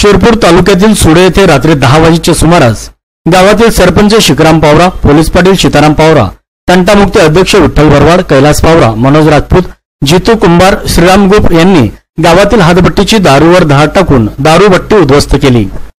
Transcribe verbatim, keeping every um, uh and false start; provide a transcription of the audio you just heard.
शिरपूर तालुक्यातील सुडे येथे रात्री दहा वाजेच्या सुमारास गावातील सरपंच शिकराम पावरा, पोलीस पाटील सीताराम पावरा, तंटामुक्ती अध्यक्ष विठ्ठल भरवाड, कैलास पावरा, मनोज राजपूत, जितू कुंभार, श्रीराम गुप यांनी गावातील हातभट्टीची दारूवर धाड टाकून दारूभट्टी उद्ध्वस्त केली।